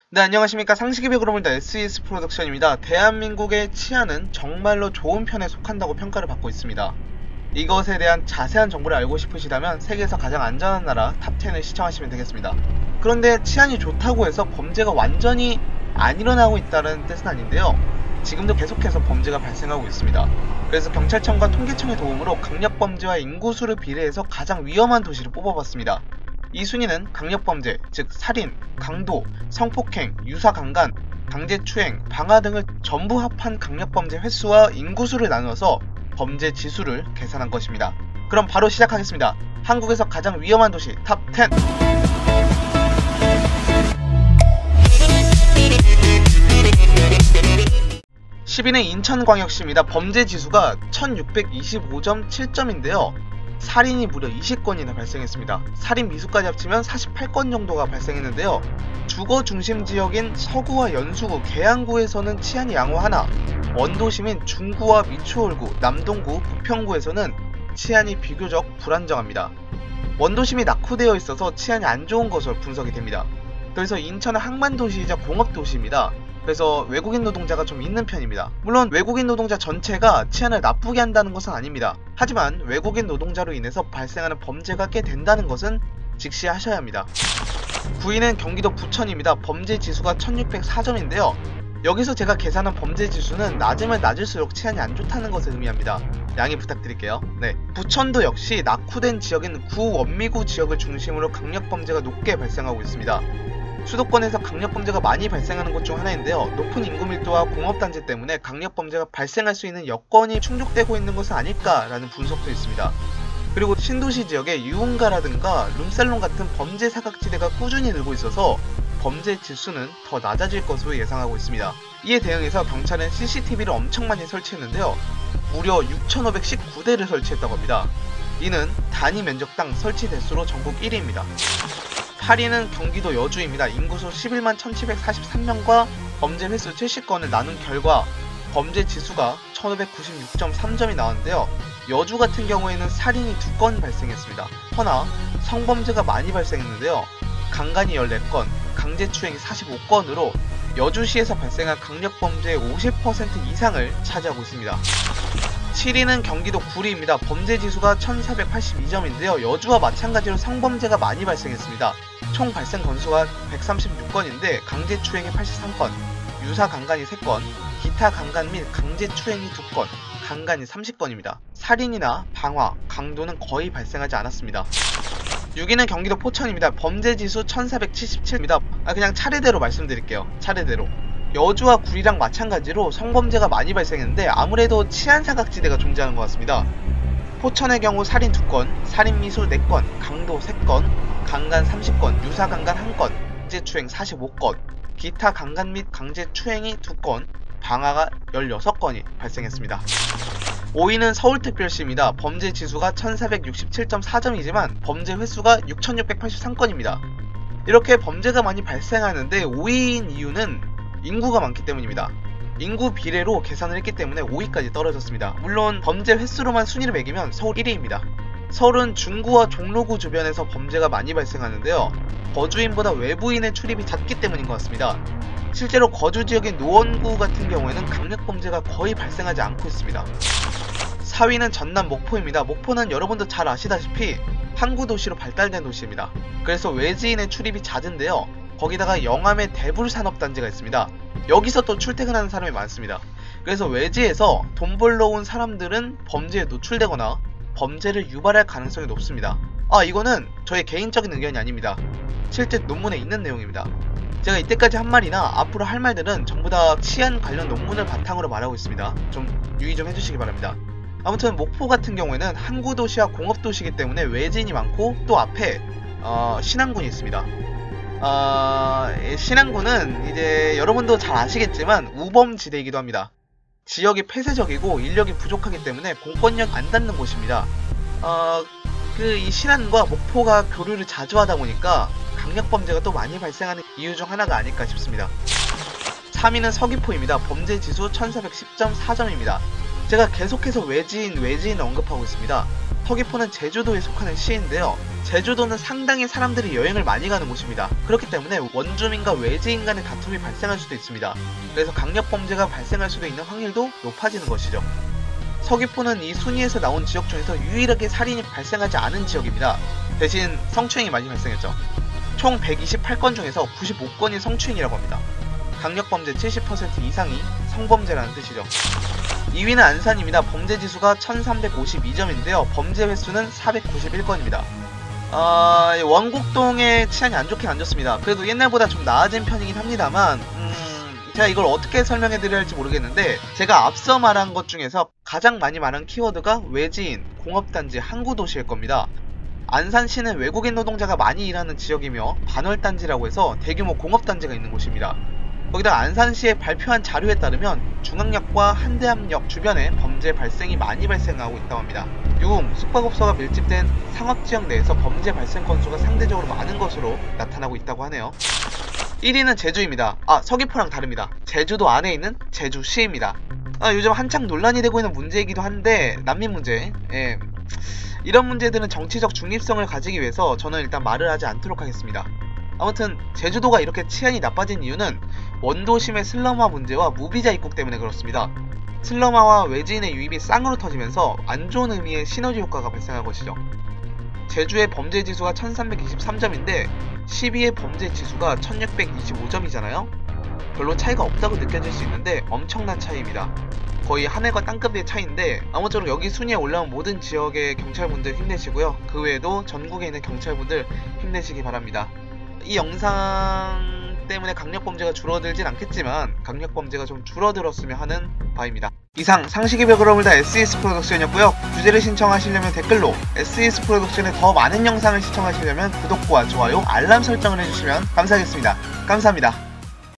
네, 안녕하십니까. 상식의 벽으로 본다 SES 프로덕션입니다. 대한민국의 치안은 정말로 좋은 편에 속한다고 평가를 받고 있습니다. 이것에 대한 자세한 정보를 알고 싶으시다면 세계에서 가장 안전한 나라 탑10을 시청하시면 되겠습니다. 그런데 치안이 좋다고 해서 범죄가 완전히 안 일어나고 있다는 뜻은 아닌데요. 지금도 계속해서 범죄가 발생하고 있습니다. 그래서 경찰청과 통계청의 도움으로 강력범죄와 인구수를 비례해서 가장 위험한 도시를 뽑아봤습니다. 이 순위는 강력범죄, 즉 살인, 강도, 성폭행, 유사강간, 강제추행, 방화 등을 전부 합한 강력범죄 횟수와 인구수를 나누어서 범죄 지수를 계산한 것입니다. 그럼 바로 시작하겠습니다. 한국에서 가장 위험한 도시 탑10. 10위는 인천광역시입니다. 범죄 지수가 1625.7점인데요. 살인이 무려 20건이나 발생했습니다. 살인 미수까지 합치면 48건 정도가 발생했는데요. 주거 중심 지역인 서구와 연수구, 계양구에서는 치안이 양호하나 원도심인 중구와 미추홀구, 남동구, 부평구에서는 치안이 비교적 불안정합니다. 원도심이 낙후되어 있어서 치안이 안 좋은 것으로 분석이 됩니다. 그래서 인천은 항만도시이자 공업도시입니다. 그래서 외국인 노동자가 좀 있는 편입니다. 물론 외국인 노동자 전체가 치안을 나쁘게 한다는 것은 아닙니다. 하지만 외국인 노동자로 인해서 발생하는 범죄가 꽤 된다는 것은 직시하셔야 합니다. 9위는 경기도 부천입니다. 범죄 지수가 1604점인데요. 여기서 제가 계산한 범죄 지수는 낮으면 낮을수록 치안이 안 좋다는 것을 의미합니다. 양해 부탁드릴게요. 네, 부천도 역시 낙후된 지역인 구원미구 지역을 중심으로 강력범죄가 높게 발생하고 있습니다. 수도권에서 강력범죄가 많이 발생하는 곳 중 하나인데요. 높은 인구 밀도와 공업단지 때문에 강력범죄가 발생할 수 있는 여건이 충족되고 있는 것은 아닐까라는 분석도 있습니다. 그리고 신도시 지역에 유흥가라든가 룸살롱 같은 범죄 사각지대가 꾸준히 늘고 있어서 범죄 지수는 더 낮아질 것으로 예상하고 있습니다. 이에 대응해서 경찰은 CCTV를 엄청 많이 설치했는데요. 무려 6,519대를 설치했다고 합니다. 이는 단위 면적당 설치 대수로 전국 1위입니다. 8위는 경기도 여주입니다. 인구수 11만 1743명과 범죄 횟수 70건을 나눈 결과 범죄 지수가 1596.3점이 나왔는데요. 여주 같은 경우에는 살인이 2건 발생했습니다. 허나 성범죄가 많이 발생했는데요. 강간이 14건, 강제추행이 45건으로 여주시에서 발생한 강력범죄의 50% 이상을 차지하고 있습니다. 7위는 경기도 구리입니다. 범죄 지수가 1482점인데요. 여주와 마찬가지로 성범죄가 많이 발생했습니다. 총 발생 건수가 136건인데 강제추행이 83건, 유사강간이 3건, 기타 강간 및 강제추행이 2건, 강간이 30건입니다. 살인이나 방화, 강도는 거의 발생하지 않았습니다. 6위는 경기도 포천입니다. 범죄 지수 1477입니다. 그냥 차례대로 말씀드릴게요. 차례대로. 여주와 구리랑 마찬가지로 성범죄가 많이 발생했는데 아무래도 치안사각지대가 존재하는 것 같습니다. 포천의 경우 살인 2건, 살인미수 4건, 강도 3건, 강간 30건, 유사강간 1건, 강제추행 45건, 기타 강간 및 강제추행이 2건, 방화가 16건이 발생했습니다. 5위는 서울특별시입니다. 범죄 지수가 1467.4점이지만 범죄 횟수가 6683건입니다. 이렇게 범죄가 많이 발생하는데 5위인 이유는 인구가 많기 때문입니다. 인구 비례로 계산을 했기 때문에 5위까지 떨어졌습니다. 물론 범죄 횟수로만 순위를 매기면 서울 1위입니다. 서울은 중구와 종로구 주변에서 범죄가 많이 발생하는데요. 거주인보다 외부인의 출입이 잦기 때문인 것 같습니다. 실제로 거주 지역인 노원구 같은 경우에는 강력범죄가 거의 발생하지 않고 있습니다. 4위는 전남 목포입니다. 목포는 여러분도 잘 아시다시피 항구 도시로 발달된 도시입니다. 그래서 외지인의 출입이 잦은데요. 거기다가 영암에 대불산업단지가 있습니다. 여기서 또 출퇴근하는 사람이 많습니다. 그래서 외지에서 돈 벌러 온 사람들은 범죄에 노출되거나 범죄를 유발할 가능성이 높습니다. 이거는 저의 개인적인 의견이 아닙니다. 실제 논문에 있는 내용입니다. 제가 이때까지 한 말이나 앞으로 할 말들은 전부 다 치안 관련 논문을 바탕으로 말하고 있습니다. 좀 유의 좀 해주시기 바랍니다. 아무튼 목포 같은 경우에는 항구도시와 공업도시이기 때문에 외지인이 많고 또 앞에 신안군이 있습니다. 신안군은 이제 여러분도 잘 아시겠지만 우범지대이기도 합니다. 지역이 폐쇄적이고 인력이 부족하기 때문에 공권력 안 닿는 곳입니다. 이 신안과 목포가 교류를 자주 하다 보니까 강력범죄가 또 많이 발생하는 이유 중 하나가 아닐까 싶습니다. 3위는 서귀포입니다. 범죄 지수 1410.4점입니다. 제가 계속해서 외지인 언급하고 있습니다. 서귀포는 제주도에 속하는 시인데요. 제주도는 상당히 사람들이 여행을 많이 가는 곳입니다. 그렇기 때문에 원주민과 외지인 간의 다툼이 발생할 수도 있습니다. 그래서 강력범죄가 발생할 수도 있는 확률도 높아지는 것이죠. 서귀포는 이 순위에서 나온 지역 중에서 유일하게 살인이 발생하지 않은 지역입니다. 대신 성추행이 많이 발생했죠. 총 128건 중에서 95건이 성추행이라고 합니다. 강력범죄 70% 이상이 성범죄라는 뜻이죠. 2위는 안산입니다. 범죄지수가 1352점인데요. 범죄 횟수는 491건입니다. 원곡동의 치안이 안 좋습니다. 그래도 옛날보다 좀 나아진 편이긴 합니다만 제가 이걸 어떻게 설명해드려야 할지 모르겠는데, 제가 앞서 말한 것 중에서 가장 많이 말한 키워드가 외지인, 공업단지, 항구도시일 겁니다. 안산시는 외국인 노동자가 많이 일하는 지역이며 반월단지라고 해서 대규모 공업단지가 있는 곳입니다. 거기다 안산시에 발표한 자료에 따르면 중앙역과 한대암역 주변에 범죄 발생이 많이 발생하고 있다고 합니다. 유흥, 숙박업소가 밀집된 상업지역 내에서 범죄 발생 건수가 상대적으로 많은 것으로 나타나고 있다고 하네요. 1위는 제주입니다. 서귀포랑 다릅니다. 제주도 안에 있는 제주시입니다. 요즘 한창 논란이 되고 있는 문제이기도 한데, 난민 문제. 이런 문제들은 정치적 중립성을 가지기 위해서 저는 일단 말을 하지 않도록 하겠습니다. 아무튼 제주도가 이렇게 치안이 나빠진 이유는 원도심의 슬럼화 문제와 무비자 입국 때문에 그렇습니다. 슬럼화와 외지인의 유입이 쌍으로 터지면서 안 좋은 의미의 시너지 효과가 발생한 것이죠. 제주의 범죄 지수가 1323점인데 12의 범죄 지수가 1625점이잖아요. 별로 차이가 없다고 느껴질 수 있는데 엄청난 차이입니다. 거의 하늘과 땅급의 차이인데, 아무쪼록 여기 순위에 올라온 모든 지역의 경찰분들 힘내시고요. 그 외에도 전국에 있는 경찰분들 힘내시기 바랍니다. 이 영상 때문에 강력범죄가 줄어들진 않겠지만 강력범죄가 좀 줄어들었으면 하는 바입니다. 이상 상식의 벽을 다 SES 프로덕션이었고요. 주제를 신청하시려면 댓글로, SES 프로덕션의 더 많은 영상을 시청하시려면 구독과 좋아요, 알람 설정을 해주시면 감사하겠습니다. 감사합니다.